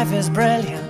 life is brilliant.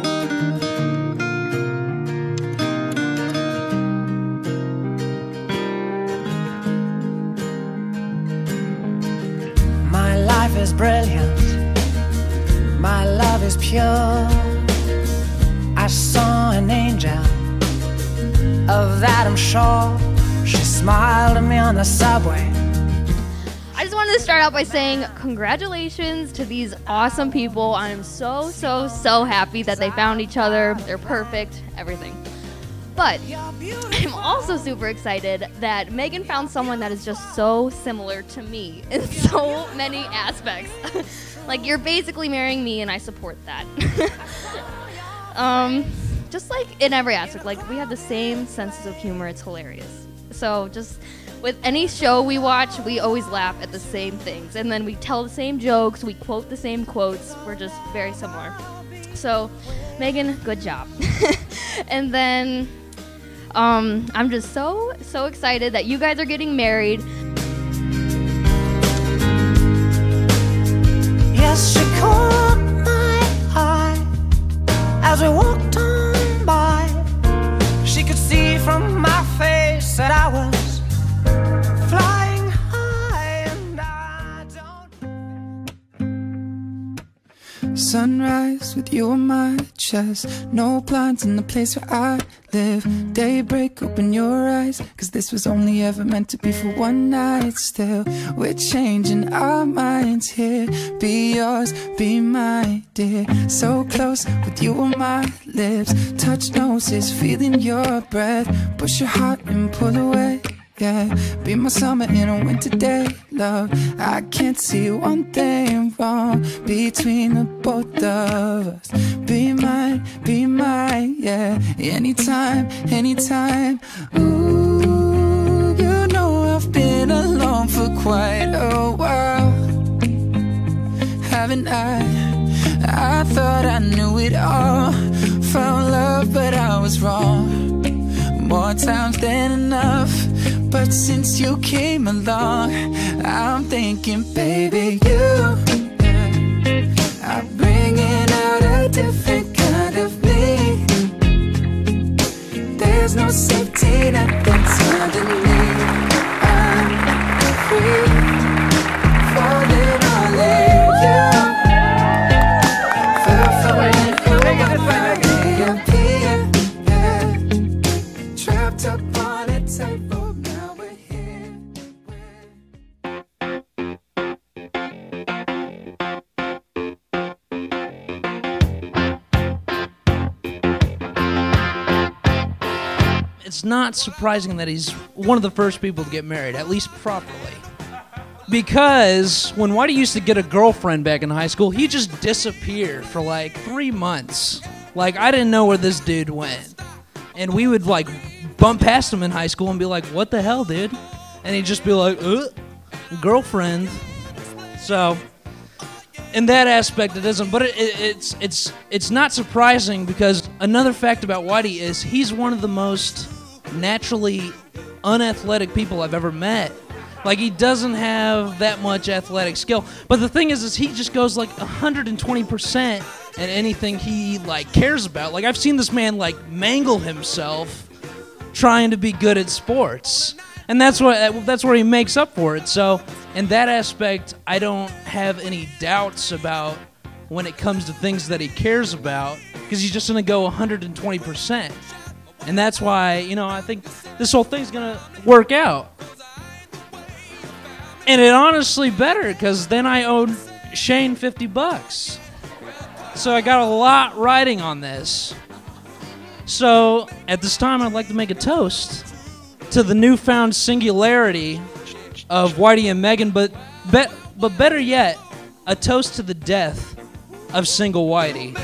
My life is brilliant. My love is pure. I saw an angel, of that I'm sure. She smiled at me on the subway. I just wanted to start out by saying congratulations to these awesome people. I am so happy that they found each other. They're perfect, everything. But I'm also super excited that Megan found someone that is just so similar to me in so many aspects. Like, you're basically marrying me, and I support that. Just like in every aspect, like we have the same senses of humor. It's hilarious. So just with any show we watch, we always laugh at the same things, and then we tell the same jokes, we quote the same quotes. We're just very similar. So Megan, good job. And then I'm just so excited that you guys are getting married. Yes, she caught my eye as we walked on by. She could see from my face that I was flying high, and I don't. Sunrise with you on my chest, no blinds in the place where I live. Daybreak, open your eyes, cause this was only ever meant to be for one night. Still, we're changing our minds here. Be yours, be mine, dear. So close with you on my lips. Touch noses, feeling your breath. Push your heart and pull away. Yeah, be my summer in a winter day, love. I can't see one thing wrong between the both of us. Be mine, yeah. Anytime, anytime. Ooh, you know I've been alone for quite a while, haven't I? I thought I knew it all. Found love, but I was wrong. More times than enough. But since you came along, I'm thinking, baby, you are bringing out a different kind of me. There's no safety net that's underneath. I'm free, falling all in you. Fell for it, trapped up on a tightrope. Now we're here. It's not surprising that he's one of the first people to get married, at least properly. Because when Whitey used to get a girlfriend back in high school, he just disappeared for like 3 months. Like, I didn't know where this dude went. And we would like bump past him in high school and be like, what the hell, dude? And he'd just be like, girlfriend. So, in that aspect, it isn't. But it's not surprising, because another fact about Whitey is he's one of the most naturally unathletic people I've ever met. Like, he doesn't have that much athletic skill. But the thing is he just goes like 120% in anything he like cares about. Like, I've seen this man like mangle himself trying to be good at sports. And that's where he makes up for it. So, in that aspect, I don't have any doubts about when it comes to things that he cares about, because he's just going to go 120%. And that's why, you know, I think this whole thing's going to work out. And it honestly better, because then I owed Shane $50. So I got a lot riding on this. So at this time, I'd like to make a toast to the newfound singularity of Whitey and Megan, but better yet, a toast to the death of single Whitey.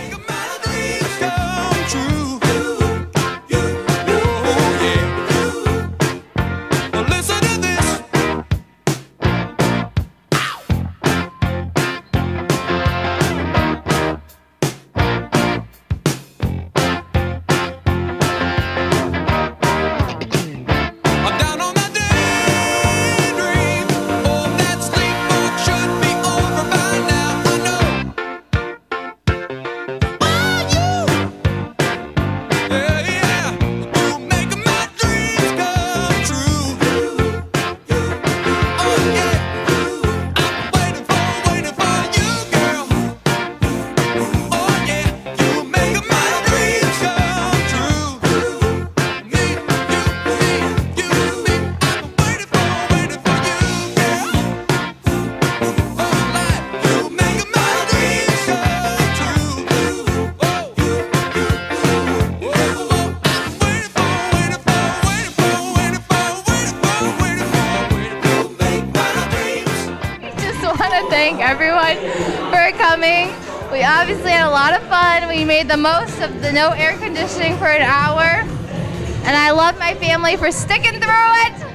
everyone for coming. We obviously had a lot of fun. We made the most of the no air conditioning for an hour. And I love my family for sticking through it.